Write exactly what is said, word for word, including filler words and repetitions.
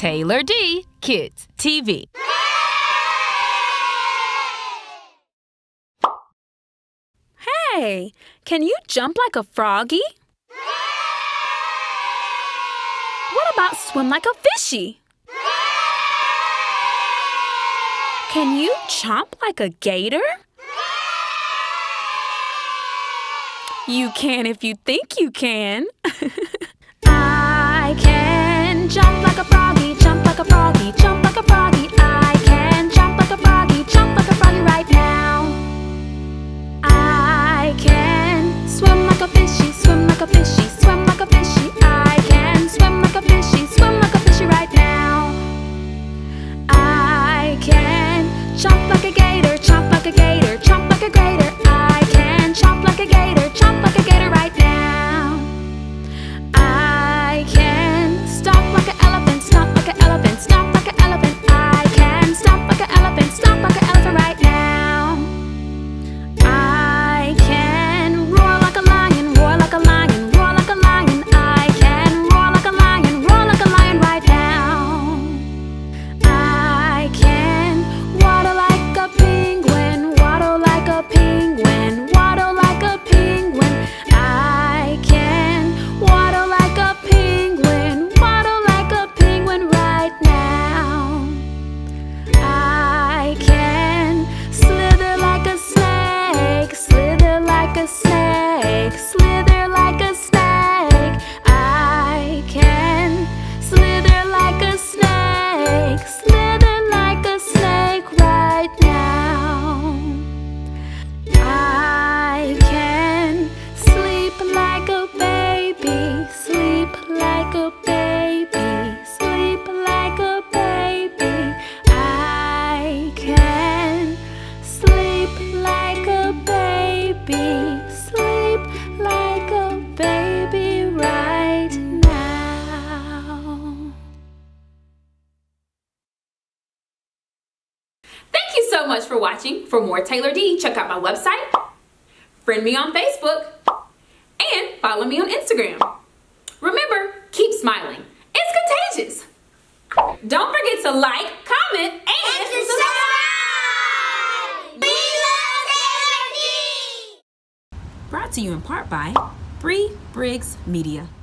Taylor D Kids T V. Hey, can you jump like a froggy? What about swim like a fishy? Can you chomp like a gator? You can if you think you can. I can jump like a froggy, jump like a froggy, jump like a froggy. I can jump like a froggy, jump like a froggy right now. I can swim like a fishy, swim like a fishy, swim like a fishy. I can swim like a fishy, swim like a fishy right now. I can chomp like a gator, chomp like a gator, chomp like a gator. I can chomp like a gator, chomp like a gator right now. I can stomp like an elephant, stomp like an elephant, stomp like an elephant. I can stomp like an elephant, stomp like an elephant right now. I can roar like a lion, roar like a lion, roar like a lion. I can roar like a lion, roar like a lion right now. I can waddle like a penguin, waddle like a penguin, waddle like a penguin. I can waddle like a penguin, waddle like a penguin right now. I can slither like a snake, slither like a snake, slither like a snake. I can slither like a snake, slither like a snake right now. I can sleep like a baby, sleep like a baby, sleep like a baby. I can sleep like a baby, sleep like a baby right now. Thank you so much for watching. For more Taylor D, check out my website, friend me on Facebook, and follow me on Instagram. Remember, keep smiling. It's contagious. Don't forget to like, comment, and, and subscribe. We love Taylor D. Brought to you in part by Bree Briggs Media.